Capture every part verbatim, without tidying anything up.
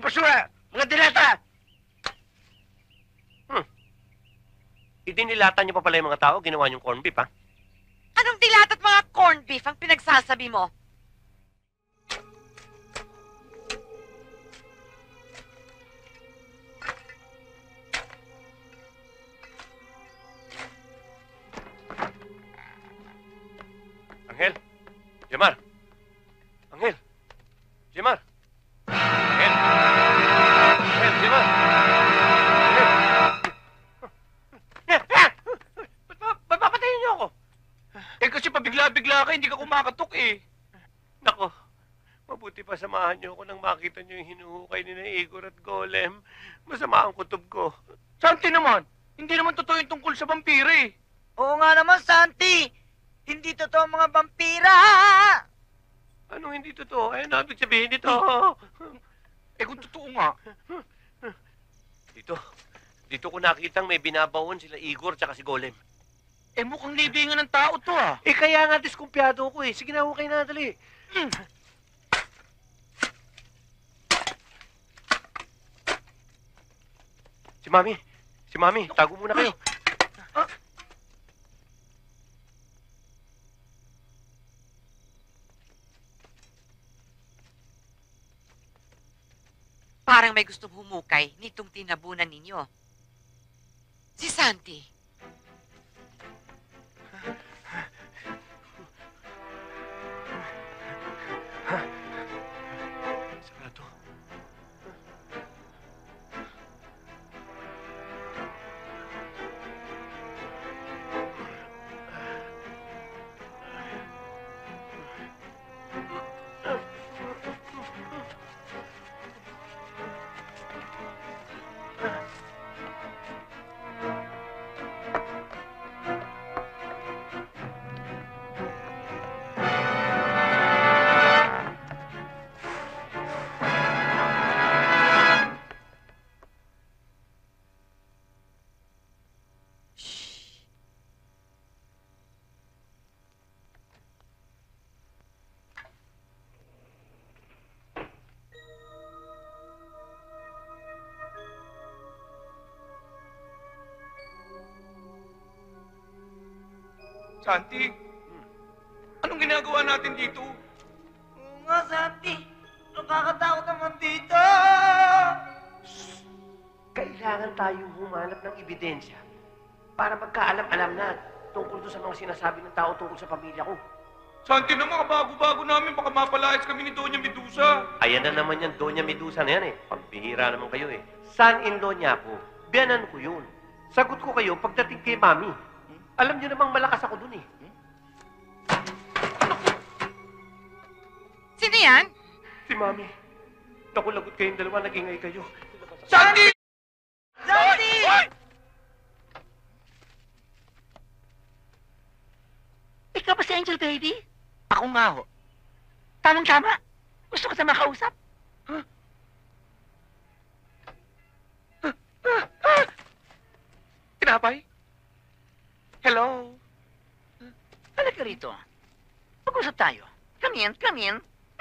basura! Mga dilata! Hmm. Idinilatan niyo pa pala yung mga tao, ginawa niyong corned beef, ha? Anong dilat at mga corned beef ang pinagsasabi mo? Angel! Jemar! Angel! Jemar! Angel! Angel! Jemar! Angel! Ba't ba, ba't papatayin niyo ako? Eh kasi pabigla-bigla ka, hindi ka kumakatok eh. Nako, mabuti pa samahan niyo ako nang makita niyo yung hinuhukay ni na Igor at Golem. Masama ang kutob ko. Santi naman, hindi naman totoo yung tungkol sa vampira eh. Oo nga naman, Santi. Hindi totoo ang mga vampira. Anong hindi totoo? Ayun na, ibig sabihin nito. Eh kung totoo nga. Dito, dito ko nakitang may binabawon sila Igor tsaka si Golem. Eh mukhang libingan ng tao to ah. Eh kaya nga diskumpiyado ko eh. Sige na, hukay na, dali. Mm. Si Mami, si Mami, tago muna kayo. Parang may gustong humukay nitong tinabunan ninyo. Si Santi. Sarado. Santi, anong ginagawa natin dito? Oo nga, Santi. Nakakatakot naman dito. Kailangan tayong humanap ng ebidensya para magkaalam-alam na tungkol doon sa mga sinasabi ng tao tungkol sa pamilya ko. Santi naman, kabago-bago namin, baka mapalayas kami ni Doña Medusa. Ayan na naman yan, Doña Medusa na yan eh. Pagbihira naman kayo eh. Son-in-law niya ako. Biyanan ko yun. Sagot ko kayo pagdating kay Mami. Alam niyo namang malakas ako dun eh. Sino yan? Si Mami. Naku, lagot kayong dalawa, nag-ingay kayo. Santi! Santi! Hoy! Ikaw ba si Angel Baby? Ako nga ho. Tamang-tama. Gusto ko sa makausap. Huh? Ah, ah, ah! Tinapay? Hello? Halika rito. Pag-usap tayo. Come in, come in.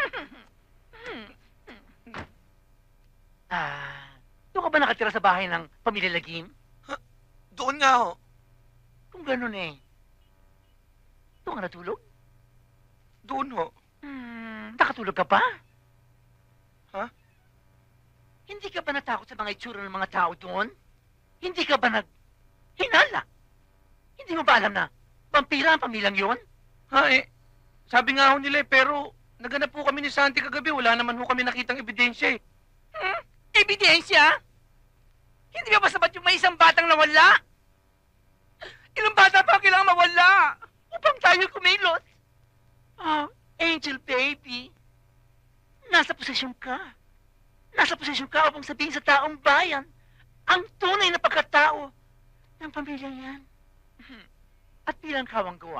Ah, doon ka ba nakatira sa bahay ng pamilya Lagim? Doon nga ho. Kung ganun eh. Doon ka natulog? Doon ho. Hmm, nakatulog ka ba? Ha? Hindi ka ba natakot sa mga itsura ng mga tao doon? Hindi ka ba naghinala? Hindi mo ba alam na vampira ang pamilyang yun? Ha eh, sabi nga ho nila eh, pero naganap po kami ni Santi kagabi, wala naman ho kami nakitang ebidensya eh. Hmm? Ebidensya? Hindi ba sapat yung may isang batang nawala? Ilang bata pa ang kailangan mawala upang tayo kumilot? Oh, Angel Baby, nasa posisyon ka. Nasa posisyon ka upang sabihin sa taong bayan ang tunay na pagkatao ng pamilya yan. At bilang kawang gawa,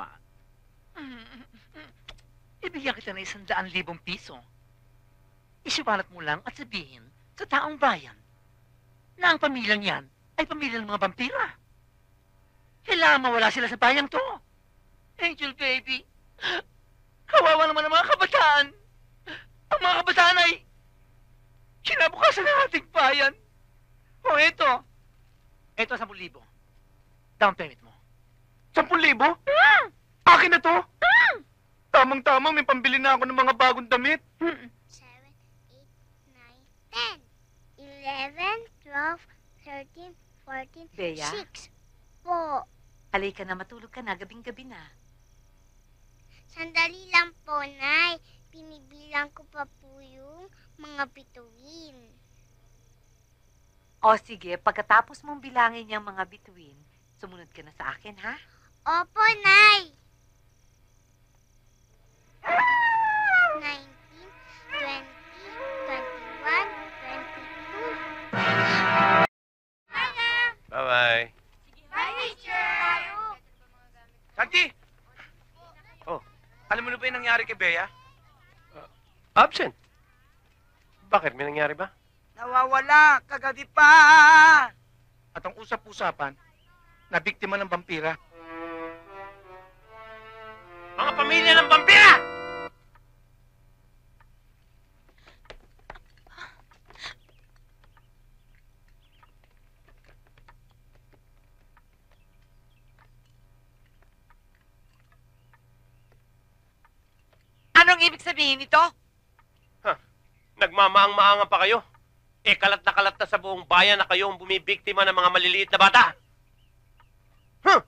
ibigyan kita ng isang daan libong piso. Isiwalat mo lang at sabihin sa taong bayan na ang pamilyang yan ay pamilya ng mga vampira. Kailangan mawala sila sa bayang to. Angel Baby, kawawa naman ang mga kabataan. Ang mga kabataan ay kinabukasan ng ating bayan. O eto, eto sa libo. Down payment mo. Sampung libo? Akin na to? Tamang-tama, may pambili na ako ng mga bagong damit. seven, eight, nine, ten, eleven, twelve, thirteen, fourteen, Bea? six. Po. Halika na, matulog ka na. Gabing-gabi na. Sandali lang po, Nay. Binibilang ko pa po yung mga bituin. O sige, pagkatapos mong bilangin yung mga bituin, sumunod ka na sa akin, ha? Opo, Nay. nineteen, twenty, twenty-one, twenty-two. Bye-bye. Bye, teacher. Santi! Oh. Alam mo na ba yung nangyari kay Bea? Absent. Bakit? May nangyari ba? Nawawala, kagabi pa. At ang usap-usapan, na biktima ng vampira. Mga pamilya ng vampira! Anong ibig sabihin nito? Nagmamaang-maangan pa kayo. Eh, kalat na kalat na sa buong bayan na kayo ang bumibiktima ng mga maliliit na bata. Huh!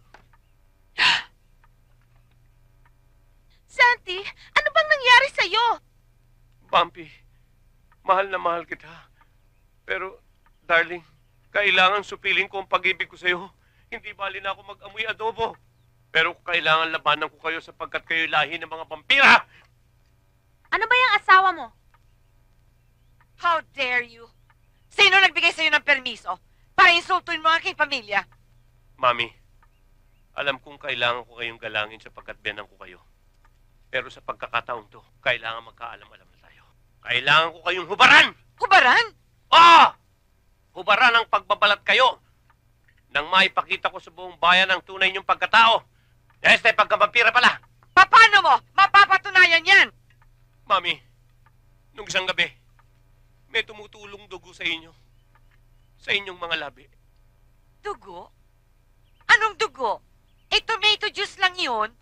Santi, ano bang nangyari sa'yo? Bumpy, mahal na mahal kita. Pero, darling, kailangan supilin ko ang pag-ibig ko sa'yo. Hindi bali na ako mag-amoy adobo. Pero kailangan labanan ko kayo sapagkat kayo lahi ng mga vampira! Ano ba yung asawa mo? How dare you? Sino nagbigay sa'yo ng permiso para insultuin mo ang aking pamilya? Mami, alam kong kailangan ko kayong galangin sapagkat biyanan ko kayo. Pero sa pagkakataon to, kailangan magkaalam-alam na tayo. Kailangan ko kayong hubaran! Hubaran? Oo! Hubaran ang pagbabalat kayo nang maipakita ko sa buong bayan ang tunay niyong pagkatao. Este, pagkavampira pala. Paano mo mapapatunayan yan? Mami, nung isang gabi, may tumutulong dugo sa inyo. Sa inyong mga labi. Dugo? Anong dugo? Eh, tomato juice lang yun.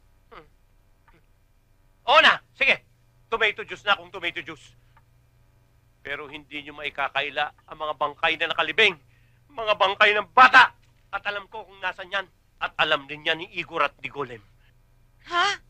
Oo na, sige. Tomato juice na kung tomato juice. Pero hindi nyo maikakaila ang mga bangkay na nakalibing. Mga bangkay ng bata. At alam ko kung nasan yan. At alam din yan ni Igor at ni Golem. Ha?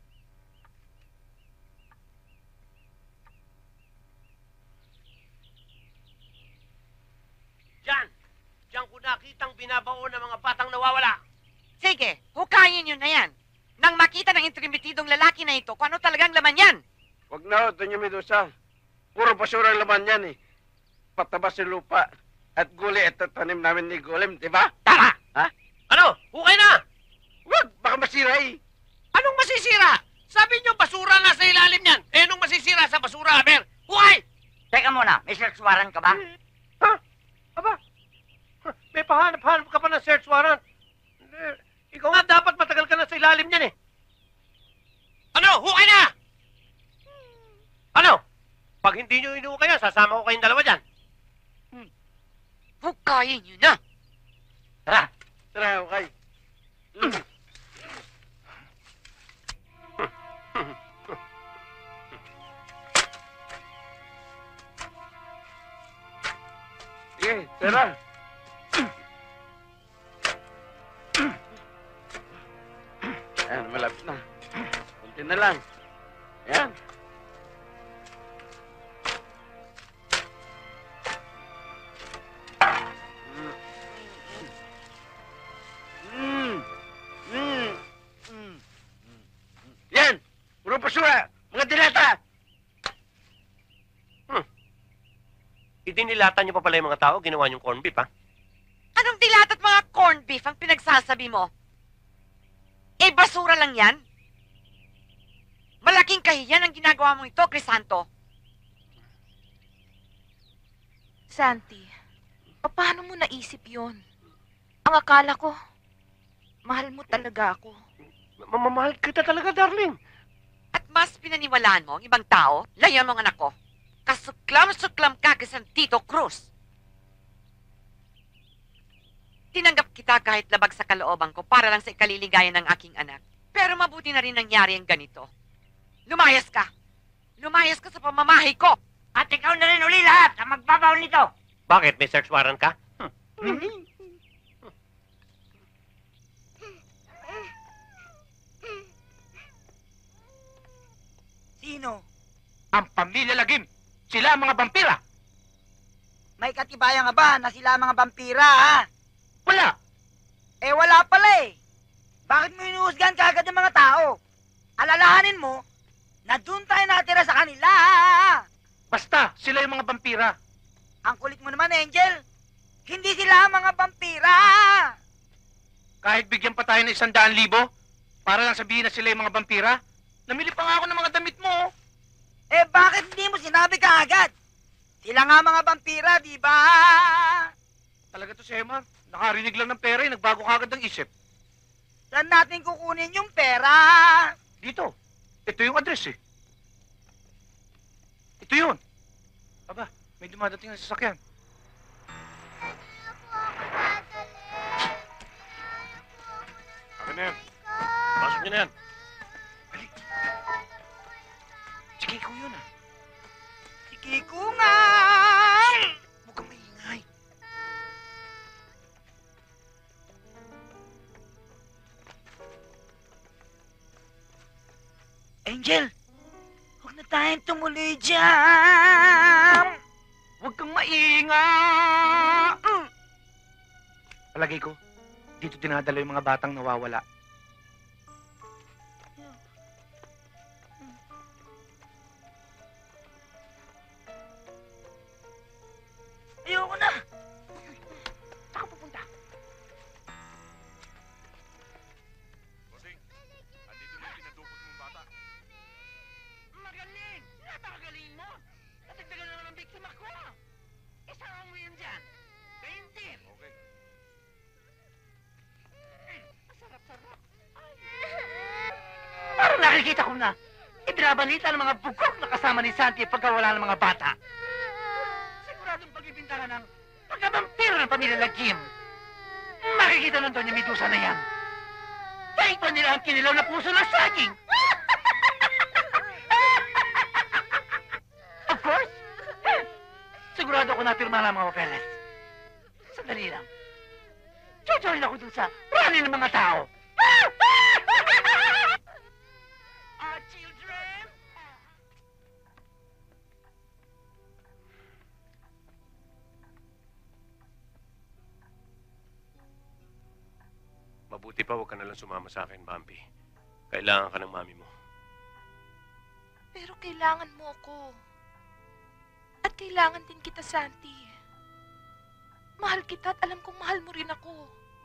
Diyan! Diyan ko nakitang binabaon ng mga batang nawawala. Sige, hukayin nyo na yan. Nang makita ng intrimitidong lalaki na ito, kung ano talagang laman yan. Huwag na, Doña Medusa. Puro basura ang laman yan eh. Patabas yung lupa. At guli at tatanim namin ni Golem, di ba? Tara! Ha? Ano? Hukay na! Huwag, baka masira eh. Anong masisira? Sabi nyo basura na sa ilalim yan. Eh, anong masisira sa basura, Aber? Hukay! Teka muna, may search warrant ka ba? Ha? Aba? Huh, may pahanap-hanap ka pa ng search warrant. Eh, ikaw nga dapat matagal ka na sa ilalim niyan eh. Ano? Hukay na! Ano? Pag hindi nyo inuukay yan, sasama ko kayong dalawa dyan. Hukayin nyo na. Tara! Tara, okay. Mm. Sige, tara. Ayan, malapit na. Kunti na lang. Ayan. Mm. Mm. Mm. Yan! Puro basura! Mga dilata! Idinilatan nyo pa pala yung mga tao, ginawa nyong corned beef, ha? Anong dilat at mga corned beef ang pinagsasabi mo? Eh, basura lang yan? Malaking kahiyan ang ginagawa mo ito, Crisanto. Santi, paano mo naisip yon? Ang akala ko, mahal mo talaga ako. Mamamahal kita talaga, darling. At mas pinaniwalaan mo ang ibang tao, layan mo ang anak ko. Kasuklam-suklam ka kay San Tito Cruz. Tinanggap kita kahit labag sa kalooban ko para lang sa ikaliligayan ng aking anak. Pero mabuti na rin nangyari ang ganito. Lumayas ka. Lumayas ka sa pamamahay ko. At ikaw na rin uli lahat ang magbabaw nito. Bakit? May search warrant ka? Sino? Ang pamilya Lagim. Sila ang mga vampira. May katibayan nga ba na sila ang mga vampira, ha? Wala. Eh, wala pala eh. Bakit mo inuusgan kaagad ng mga tao? Alalahanin mo na doon tayo natira sa kanila. Basta, sila yung mga vampira. Ang kulit mo naman, Angel. Hindi sila ang mga vampira. Kahit bigyan pa tayo ng isang daan libo, para lang sabihin na sila yung mga vampira, namili pa nga ako ng mga damit mo. oh. Eh, bakit hindi mo sinabi kaagad? Sila nga mga vampira, di ba? Talaga to si Emar. Nakarinig lang ng pera eh, nagbago kagad ng isip. Saan natin kukunin yung pera? Dito. Ito yung address eh. Ito yun. Aba, may dumadating na sasakyan. Akin na yan. Pasok niyo na yan. Si Kiko yun ah. Si Kiko nga! Huwag kang maingay. Angel, huwag na tayong tumuloy dyan. Huwag kang maingay. Mm. Palagay ko, dito dinadala yung mga batang nawawala. Ayoko na. Saan ka pupunta? Bossing, andito na yung pinadukot mong bata. Magaling! Napakagaling mo! Natagdagan na naman ang biktima ko! Isama mo yan dyan! Paintin! Okay. Masarap-sarap! Parang nakikita ko na! Ibinabalita ng mga bugok na kasama ni Santi pagkawala ng mga bata! Siguradong pag-ibintangan ng pagkabampiro ng pamilya Lagim! Makikita ng Doña Medusa na yan! Kahit pa nila ang kinilaw na puso ng saging! Of course! Sigurado ako napirma ng mga papeles. Sandali lang. Jojoin ako dun sa rally ng mga tao. Our children! Mabuti pa huwag ka nalang sumama sa akin, Bambi. Kailangan ka ng mami mo. Pero kailangan mo ako. At kailangan din kita, Santi. Mahal kita at alam kong mahal mo rin ako.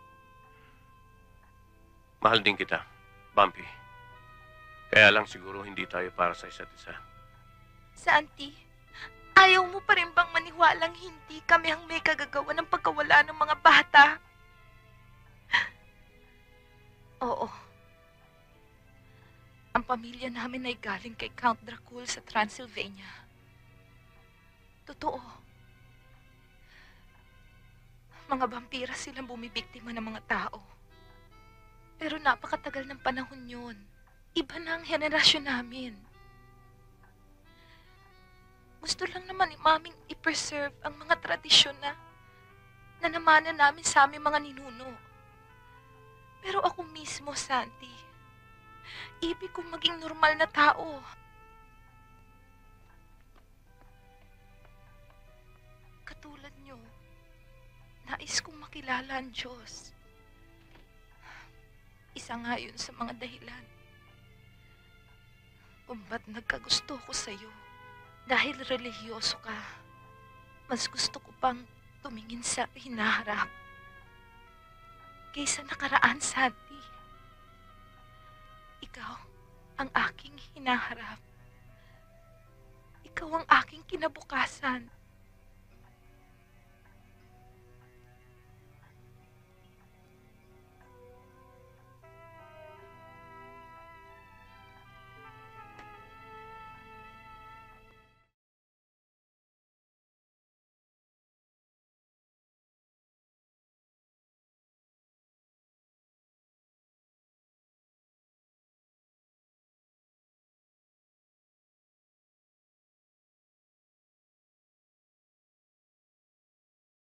Mahal din kita, Bambi. Kaya lang siguro hindi tayo para sa isa't isa. Santi, ayaw mo pa rin bang maniwalang hindi kami ang may kagagawa ng pagkawala ng mga bata? Oo. Ang pamilya namin ay galing kay Count Dracul sa Transylvania. Totoo. Mga vampira silang bumibiktima ng mga tao. Pero napakatagal ng panahon yun. Iba na ang henerasyon namin. Gusto lang naman ni Maming i-preserve ang mga tradisyon na na namana namin sa aming mga ninuno. Pero ako mismo, Santi, ibig kong maging normal na tao. Katulad nyo, nais kong makilala ang Diyos. Isa nga yun sa mga dahilan kung ba't nagkagusto ko sa'yo. Dahil relihiyoso ka, mas gusto ko pang tumingin sa hinaharap kaysa nakaraan, Santi. Ikaw ang aking hinaharap. Ikaw ang aking kinabukasan.